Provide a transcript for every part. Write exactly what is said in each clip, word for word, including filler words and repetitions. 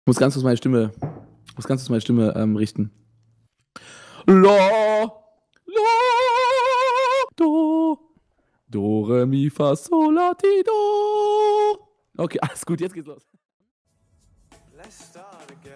Ich muss ganz kurz meine Stimme, muss ganz kurz meine Stimme ähm, richten. La, la, do, do, re, mi, fa, sol, la, ti, do. Okay, alles gut, jetzt geht's los. Let's start again.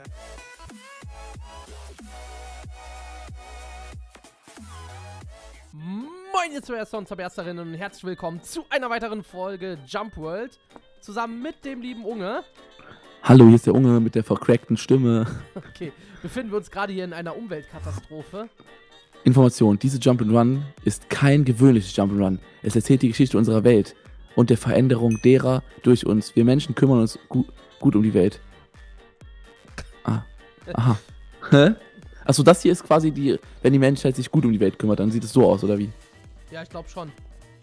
Moin ihr Zuerster und Zuersterinnen und herzlich willkommen zu einer weiteren Folge Jump World. Zusammen mit dem lieben Unge. Hallo, hier ist der Unge mit der vercrackten Stimme. Okay, befinden wir uns gerade hier in einer Umweltkatastrophe. Information, diese Jump'n'Run ist kein gewöhnliches Jump'n'Run. Es erzählt die Geschichte unserer Welt und der Veränderung derer durch uns. Wir Menschen kümmern uns gu gut um die Welt. Ah, aha. Hä? Achso, das hier ist quasi die, wenn die Menschheit sich gut um die Welt kümmert, dann sieht es so aus, oder wie? Ja, ich glaube schon.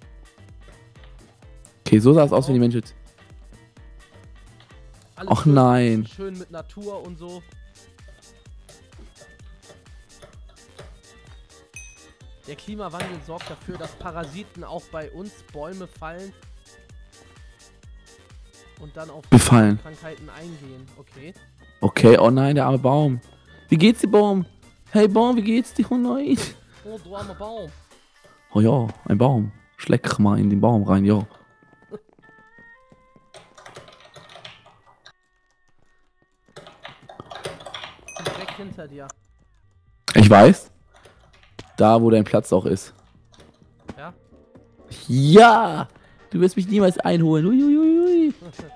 Okay, so sah es aus, wenn die Menschheit... Alles Ach schön, nein. Schön mit Natur und so. Der Klimawandel sorgt dafür, dass Parasiten auch bei uns Bäume fallen und dann auf Befallen. Krankheiten eingehen. Okay. Okay, oh nein, der arme Baum. Wie geht's dir, Baum? Hey, Baum, wie geht's dir? Oh nein. Oh, du armer Baum. Oh ja, ein Baum. Schleck mal in den Baum rein, ja. Direkt hinter dir. Ich weiß. Da, wo dein Platz auch ist. Ja? Ja! Du wirst mich niemals einholen. Uiuiui.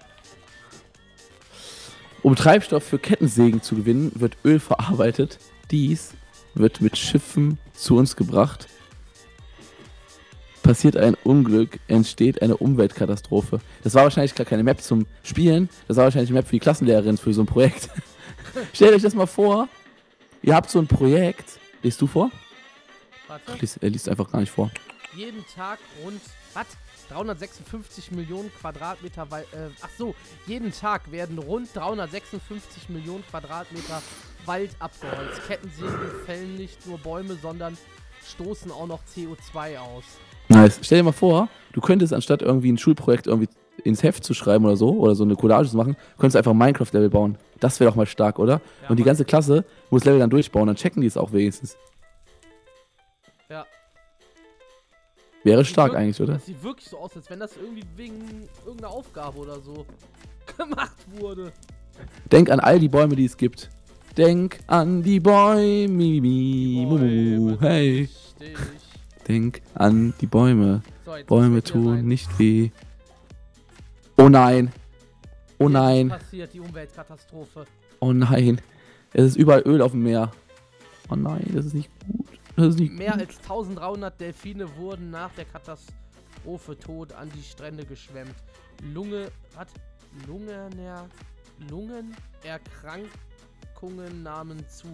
Um Treibstoff für Kettensägen zu gewinnen, wird Öl verarbeitet. Dies wird mit Schiffen zu uns gebracht. Passiert ein Unglück, entsteht eine Umweltkatastrophe. Das war wahrscheinlich gar keine Map zum Spielen. Das war wahrscheinlich eine Map für die Klassenlehrerin für so ein Projekt. Stellt euch das mal vor. Ihr habt so ein Projekt. Liest du vor? Warte. Lies, er liest einfach gar nicht vor. Jeden Tag rund, was? dreihundertsechsundfünfzig Millionen Quadratmeter Wald, äh, ach so, jeden Tag werden rund dreihundertsechsundfünfzig Millionen Quadratmeter Wald abgeholzt. Kettensägen fällen nicht nur Bäume, sondern stoßen auch noch C O zwei aus. Nice. Stell dir mal vor, du könntest anstatt irgendwie ein Schulprojekt irgendwie ins Heft zu schreiben oder so, oder so eine Collage zu machen, könntest du einfach ein Minecraft-Level bauen. Das wäre doch mal stark, oder? Ja, Und die Mann. ganze Klasse muss Level dann durchbauen, dann checken die es auch wenigstens. Ja. Wäre Das stark sieht eigentlich, wirklich- oder? Das sieht wirklich so aus, als wenn das irgendwie wegen irgendeiner Aufgabe oder so gemacht wurde. Denk an all die Bäume, die es gibt. Denk an die Bäume, mi, mi, mu, mu, hey. Richtig. Denk an die Bäume. So, jetzt Bäume muss ich hier tun rein. nicht weh. Oh nein. Oh Jetzt ist nein. passiert die Umweltkatastrophe. Oh nein. Es ist überall Öl auf dem Meer. Oh nein, das ist nicht gut. Das ist nicht Mehr gut. als tausenddreihundert Delfine wurden nach der Katastrophe tot an die Strände geschwemmt. Lunge, was? Lungener, Lungenerkrankungen nahmen zu.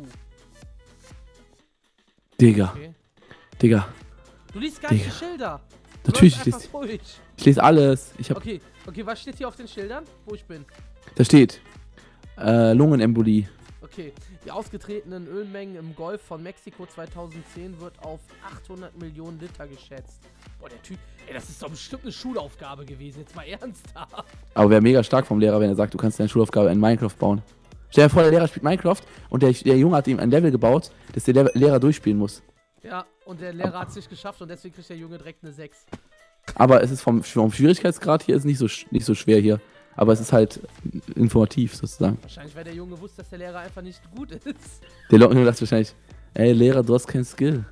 Digga. Okay. Digga. Du liest gar nicht die Digga. Schilder. Du Natürlich, läufst ich einfach lese, durch. ich lese alles. Ich hab, Okay, okay, was steht hier auf den Schildern? Wo ich bin. Da steht äh, Lungenembolie. Okay, die ausgetretenen Ölmengen im Golf von Mexiko zweitausendzehn wird auf achthundert Millionen Liter geschätzt. Boah, der Typ, ey, das ist doch bestimmt eine Schulaufgabe gewesen, jetzt mal ernsthaft. Aber wäre mega stark vom Lehrer, wenn er sagt, du kannst deine Schulaufgabe in Minecraft bauen. Stell dir vor, der Lehrer spielt Minecraft und der, der Junge hat ihm ein Level gebaut, das der Lehr- Lehrer durchspielen muss. Ja, und der Lehrer hat es nicht geschafft und deswegen kriegt der Junge direkt eine sechs. Aber es ist vom, vom Schwierigkeitsgrad hier ist nicht so, sch- nicht so schwer hier. Aber es ist halt informativ sozusagen. Wahrscheinlich, weil der Junge wusste, dass der Lehrer einfach nicht gut ist. Der Junge dachte wahrscheinlich, ey Lehrer, du hast keinen Skill.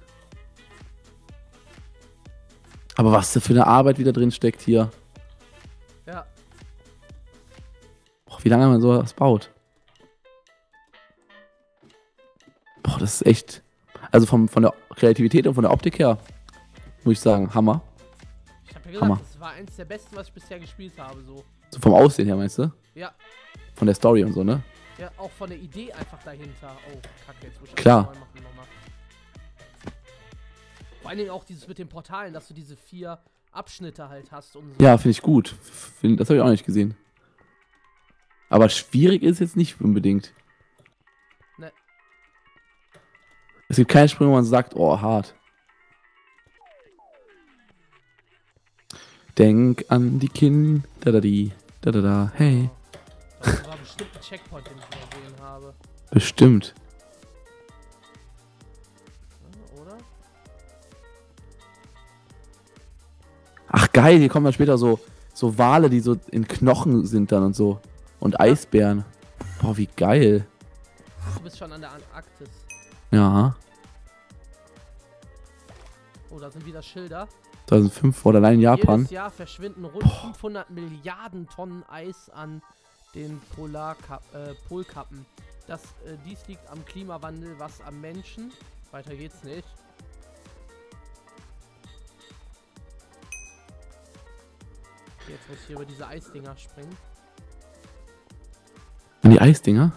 Aber was da für eine Arbeit wieder drin steckt hier. Ja, Boah, wie lange man sowas baut. Boah, das ist echt. Also vom, von der Kreativität und von der Optik her, muss ich sagen, Hammer. ich hab ja gesagt, Hammer. das war eins der besten, was ich bisher gespielt habe, so. So vom Aussehen her, meinst du? Ja, Von der Story und so, ne? ja, auch von der Idee einfach dahinter. Oh, kacke, jetzt muss ich Klar. alles neu machen nochmal. Vor allen Dingen auch dieses mit den Portalen, dass du diese vier Abschnitte halt hast und so. Ja, finde ich gut. Find, das habe ich auch nicht gesehen. Aber schwierig ist jetzt nicht unbedingt. Ne. Es gibt keinen Sprung, wo man sagt, oh, hart. Denk an die Kinder, da da die, da da da, hey. Das war bestimmt bestimmt einen Checkpoint, den ich übersehen habe. Bestimmt. Ja, oder? Ach geil, hier kommen dann später so, so Wale, die so in Knochen sind dann und so. Und Eisbären. Boah, wie geil. Du bist schon an der Antarktis. Ja. Oh, da sind wieder Schilder. zweitausendfünf oder allein in Japan. Jedes Jahr verschwinden rund fünfhundert Milliarden Tonnen Eis an den Polarkap äh, Polkappen. Das, äh, dies liegt am Klimawandel, was am Menschen. Weiter geht's nicht. Okay, jetzt muss ich hier über diese Eisdinger springen. Und die Eisdinger?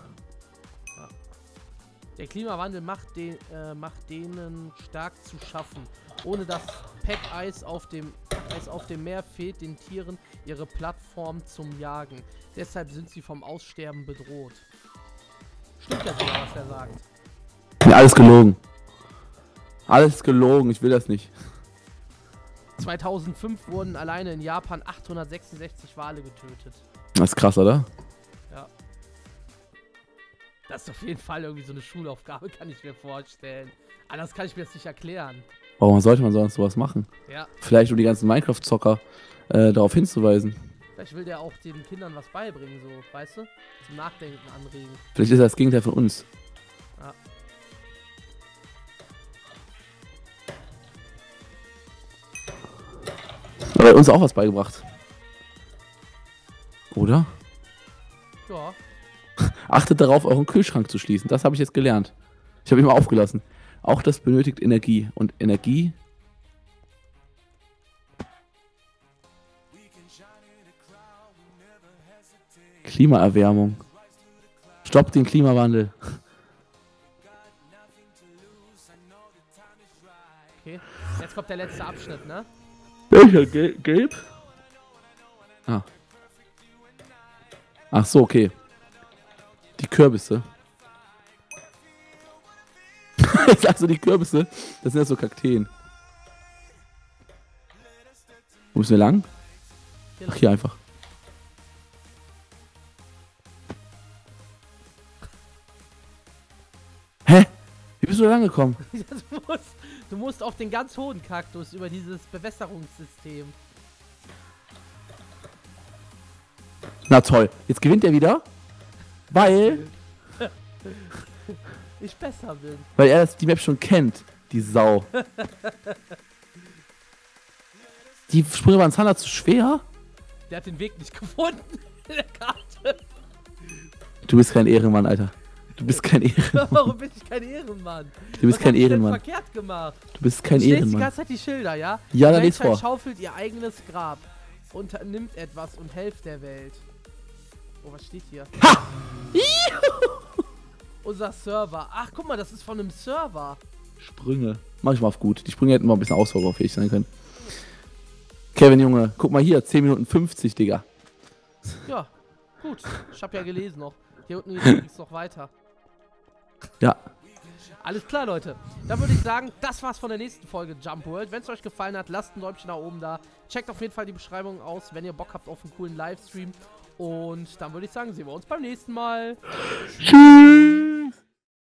Der Klimawandel macht, den, äh, macht denen stark zu schaffen. Ohne das Packeis auf dem Eis auf dem Meer fehlt den Tieren ihre Plattform zum Jagen. Deshalb sind sie vom Aussterben bedroht. Stimmt ja sogar, was er sagt. Ja, alles gelogen. Alles gelogen, ich will das nicht. zweitausendfünf wurden alleine in Japan achthundertsechsundsechzig Wale getötet. Das ist krass, oder? Ja. Das ist auf jeden Fall irgendwie so eine Schulaufgabe, kann ich mir vorstellen. Anders kann ich mir das nicht erklären. Warum sollte man sonst sowas machen? Ja. Vielleicht um die ganzen Minecraft-Zocker äh, darauf hinzuweisen. Vielleicht will der auch den Kindern was beibringen, so, weißt du? Zum Nachdenken anregen. Vielleicht ist er das Gegenteil von uns. Ja. Aber er hat uns auch was beigebracht. Oder? Ja. Achtet darauf, euren Kühlschrank zu schließen. Das habe ich jetzt gelernt. Ich habe ihn mal aufgelassen. Auch das benötigt Energie. Und Energie... Klimaerwärmung. Stoppt den Klimawandel. Okay. Jetzt kommt der letzte Abschnitt, ne? Welcher? Gel gelb? Ah. Ach so, okay. Die Kürbisse. Ich sag so, die Kürbisse, das sind ja so Kakteen. Wo müssen wir lang? Ach, hier einfach. Hä? Wie bist du da lang gekommen? du, musst, du musst auf den ganz hohen Kaktus über dieses Bewässerungssystem. Na toll, jetzt gewinnt er wieder, weil, Ich besser bin. weil er das, die Map schon kennt, die Sau. Die Sprünge waren Zander zu schwer? Der hat den Weg nicht gefunden in der Karte. Du bist kein Ehrenmann, Alter. Du bist kein Ehrenmann. Warum bin ich kein Ehrenmann? Du bist Was kein hab ich denn Ehrenmann. verkehrt gemacht? Du bist kein Ich lese die Ehrenmann. ganze Zeit die Schilder, ja? Ja, Die dann lies Menschheit vor. schaufelt ihr eigenes Grab. Unternimmt etwas und helft der Welt. Oh, was steht hier? Ha! Unser Server. Ach, guck mal, das ist von einem Server. Sprünge. Mach ich mal auf gut. Die Sprünge hätten mal ein bisschen ausbaufähig sein können. Kevin, Junge, guck mal hier. zehn Minuten fünfzig, Digga. Ja, gut. Ich hab ja gelesen noch. Hier unten geht's noch weiter. Ja. Alles klar, Leute. Dann würde ich sagen, das war's von der nächsten Folge Jump World. Wenn es euch gefallen hat, lasst ein Däumchen nach oben da. Checkt auf jeden Fall die Beschreibung aus, wenn ihr Bock habt auf einen coolen Livestream. Und dann würde ich sagen, sehen wir uns beim nächsten Mal. Tschüss.